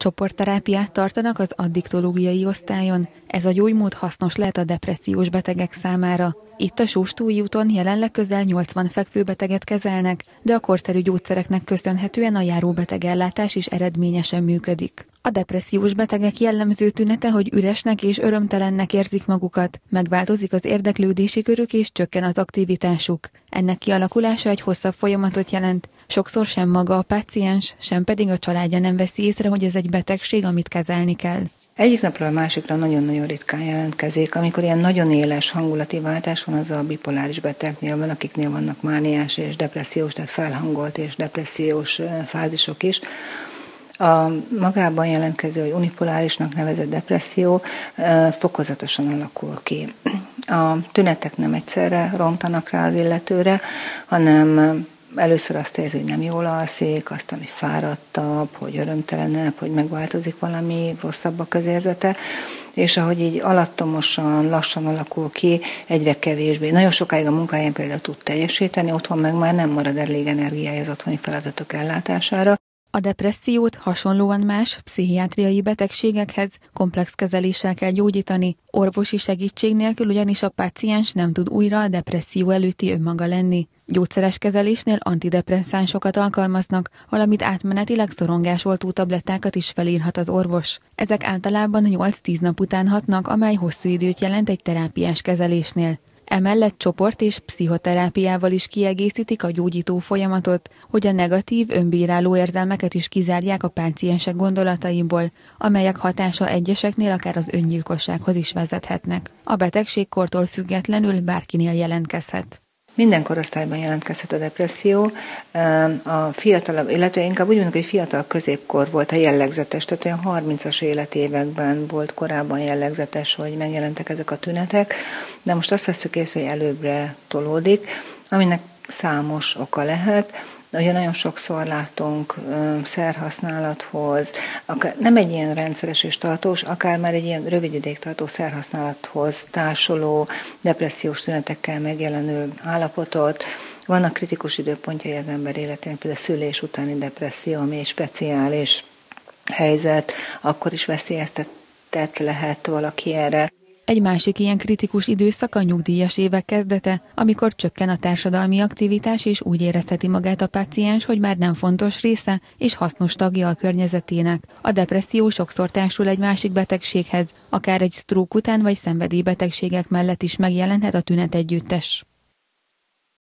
Csoportterápiát tartanak az addiktológiai osztályon. Ez a gyógymód hasznos lehet a depressziós betegek számára. Itt a Sóstúi úton jelenleg közel 80 fekvőbeteget kezelnek, de a korszerű gyógyszereknek köszönhetően a járóbetegellátás is eredményesen működik. A depressziós betegek jellemző tünete, hogy üresnek és örömtelennek érzik magukat, megváltozik az érdeklődési körük és csökken az aktivitásuk. Ennek kialakulása egy hosszabb folyamatot jelent. Sokszor sem maga a páciens, sem pedig a családja nem veszi észre, hogy ez egy betegség, amit kezelni kell. Egyik napról a másikra nagyon-nagyon ritkán jelentkezik. Amikor ilyen nagyon éles hangulati váltás van, az a bipoláris betegnél van, akiknél vannak mániás és depressziós, tehát felhangolt és depressziós fázisok is. A magában jelentkező, hogy unipolárisnak nevezett depresszió fokozatosan alakul ki. A tünetek nem egyszerre rontanak rá az illetőre, hanem először azt érzi, hogy nem jól alszik, aztán, hogy fáradtabb, hogy örömtelenebb, hogy megváltozik valami, rosszabb a közérzete, és ahogy így alattomosan, lassan alakul ki, egyre kevésbé. Nagyon sokáig a munkáján például tud teljesíteni, otthon meg már nem marad elég energiája az otthoni feladatok ellátására. A depressziót hasonlóan más pszichiátriai betegségekhez komplex kezeléssel kell gyógyítani, orvosi segítség nélkül ugyanis a páciens nem tud újra a depresszió előtti önmaga lenni. Gyógyszeres kezelésnél antidepresszánsokat alkalmaznak, valamint átmenetileg szorongásoltó tablettákat is felírhat az orvos. Ezek általában 8-10 nap után hatnak, amely hosszú időt jelent egy terápiás kezelésnél. Emellett csoport- és pszichoterápiával is kiegészítik a gyógyító folyamatot, hogy a negatív, önbíráló érzelmeket is kizárják a páciensek gondolataiból, amelyek hatása egyeseknél akár az öngyilkossághoz is vezethetnek. A betegség kortól függetlenül bárkinél jelentkezhet. Minden korosztályban jelentkezhet a depresszió. A fiatalabb, illetve inkább úgy mondjuk, hogy fiatal középkor volt a jellegzetes, tehát olyan 30-as életévekben volt korábban jellegzetes, hogy megjelentek ezek a tünetek, de most azt vesszük észre, hogy előbbre tolódik, aminek számos oka lehet. Ugye nagyon sokszor látunk szerhasználathoz, akár nem egy ilyen rendszeres és tartós, akár már egy ilyen rövid ideig tartó szerhasználathoz társuló, depressziós tünetekkel megjelenő állapotot. Vannak kritikus időpontjai az ember életének, például szülés utáni depresszió, ami egy speciális helyzet, akkor is veszélyeztetett lehet valaki erre. Egy másik ilyen kritikus időszak a nyugdíjas évek kezdete, amikor csökken a társadalmi aktivitás, és úgy érezheti magát a páciens, hogy már nem fontos része és hasznos tagja a környezetének. A depresszió sokszor társul egy másik betegséghez, akár egy sztrók után vagy szenvedélybetegségek mellett is megjelenhet a tünetegyüttes.